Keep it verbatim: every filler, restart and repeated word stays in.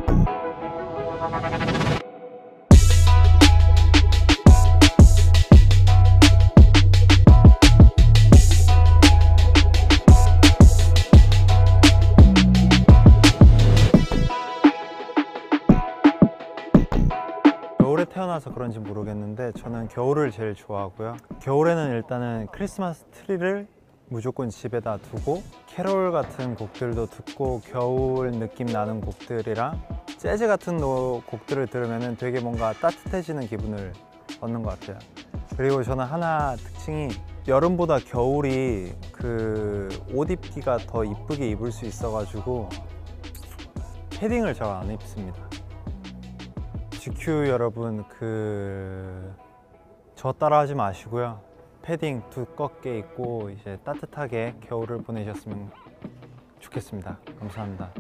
겨울에 태어나서 그런지 모르겠는데 저는 겨울을 제일 좋아하고요. 겨울에는 일단은 크리스마스 트리를 무조건 집에다 두고 캐롤 같은 곡들도 듣고 겨울 느낌 나는 곡들이랑 재즈 같은 곡들을 들으면 되게 뭔가 따뜻해지는 기분을 얻는 것 같아요. 그리고 저는 하나 특징이 여름보다 겨울이 그 옷 입기가 더 이쁘게 입을 수 있어가지고 패딩을 잘 안 입습니다. 지큐 여러분, 그 저 따라하지 마시고요. 패딩 두껍게 입고 이제 따뜻하게 겨울을 보내셨으면 좋겠습니다. 감사합니다.